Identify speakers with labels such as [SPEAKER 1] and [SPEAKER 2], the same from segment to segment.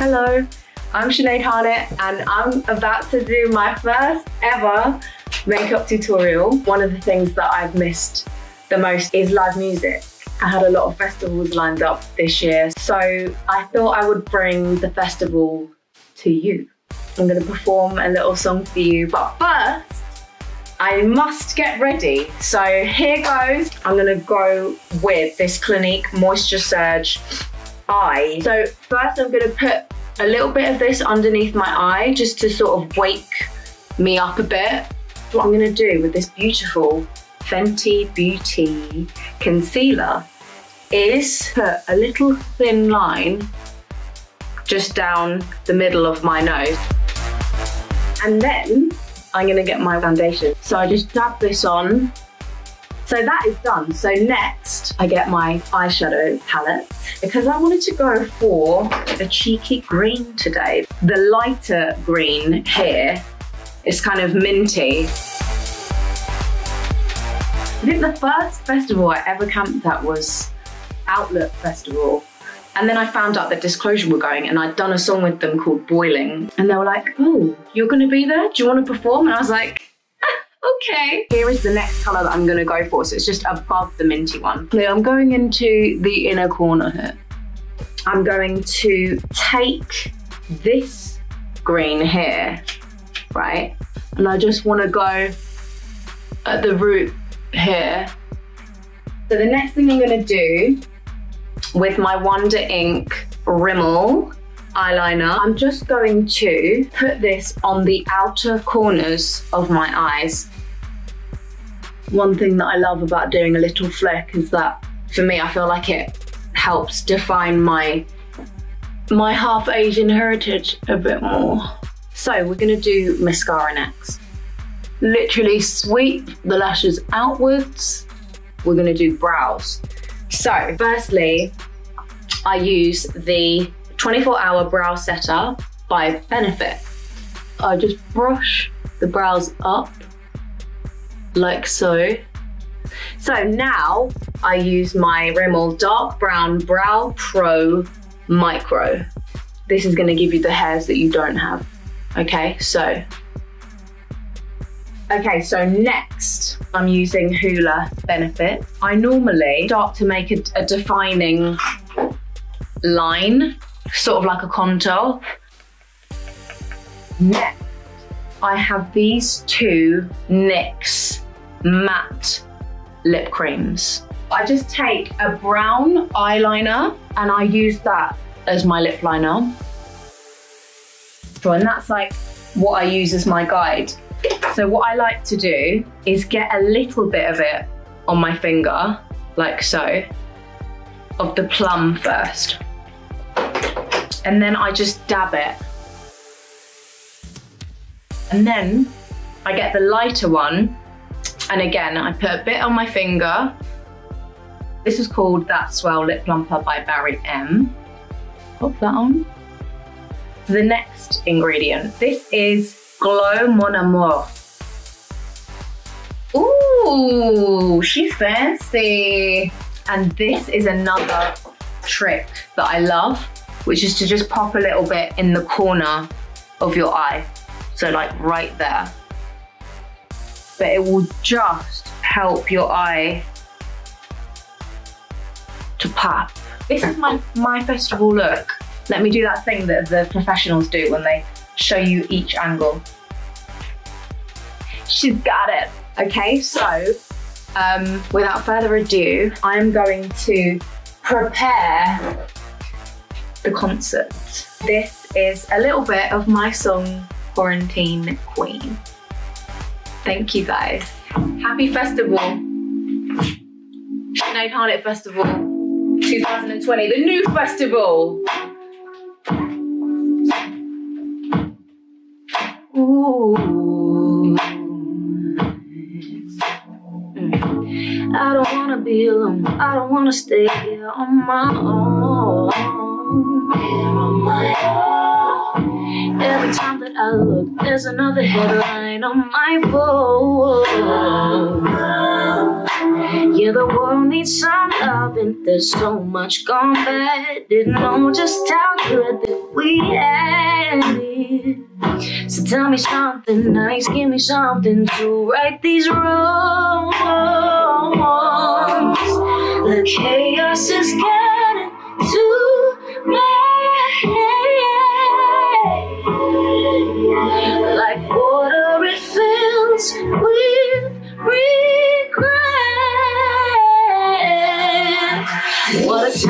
[SPEAKER 1] Hello, I'm Sinead Harnett and I'm about to do my first ever makeup tutorial. One of the things that I've missed the most is live music. I had a lot of festivals lined up this year, so I thought I would bring the festival to you. I'm gonna perform a little song for you, but first, I must get ready. So here goes. I'm gonna go with this Clinique Moisture Surge eye. So first I'm gonna put a little bit of this underneath my eye just to sort of wake me up a bit. What I'm gonna do with this beautiful Fenty Beauty concealer is put a little thin line just down the middle of my nose. And then I'm gonna get my foundation. So I just dab this on. So that is done. So next I get my eyeshadow palette because I wanted to go for a cheeky green today. The lighter green here is kind of minty. I think the first festival I ever camped at was Outlook Festival. And then I found out that Disclosure were going and I'd done a song with them called Boiling. And they were like, oh, you're gonna be there? Do you wanna perform? And I was like, okay. Here is the next color that I'm gonna go for. So it's just above the minty one. I'm going into the inner corner here. I'm going to take this green here, right? And I just wanna go at the root here. So the next thing I'm gonna do with my Wonder Ink Rimmel eyeliner, I'm just going to put this on the outer corners of my eyes. One thing that I love about doing a little flick is that, for me, I feel like it helps define my half Asian heritage a bit more. So we're gonna do mascara next. Literally sweep the lashes outwards. We're gonna do brows. So firstly, I use the 24-hour brow setter by Benefit. I just brush the brows up like so. So now I use my Rimmel Dark Brown Brow Pro Micro. This is gonna give you the hairs that you don't have. Okay, so next I'm using Hoola Benefit. I normally start to make a defining line, sort of like a contour. Next, I have these two NYX matte lip creams. I just take a brown eyeliner and I use that as my lip liner. So, and that's like what I use as my guide. So what I like to do is get a little bit of it on my finger, like so, of the plum first. And then I just dab it. And then I get the lighter one, and again, I put a bit on my finger. This is called That Swell Lip Plumper by Barry M. Pop that on. The next ingredient, this is Glow Mon Amour. Ooh, she's fancy. And this is another trick that I love, which is to just pop a little bit in the corner of your eye. So like right there. But it will just help your eye to pop. This is my festival look. Let me do that thing that the professionals do when they show you each angle. She's got it. Okay, so without further ado, I'm going to prepare the concert. This is a little bit of my song, Quarantine Queen. Thank you guys. Happy festival. Sinead Harnett Festival 2020, the new festival. Ooh. I don't wanna be alone. I don't wanna stay here on my own. Here on my own. Every time that I look, there's another headline on my phone.
[SPEAKER 2] Yeah, the world needs some loving. There's so much gone bad. Didn't know just how good that we had it. So tell me something nice, give me something to right these wrongs. The chaos is getting to my head. Like water it fills with regret. What a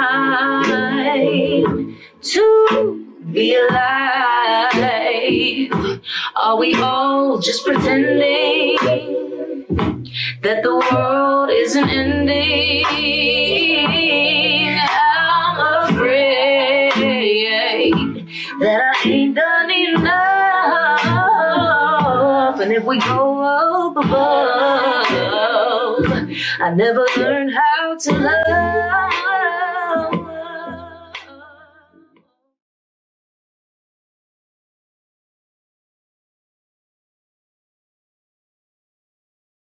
[SPEAKER 2] time to be alive. Are we all just pretending that the world isn't ending? I'm afraid that I ain't done enough. And if we go up above, I never learned how to love.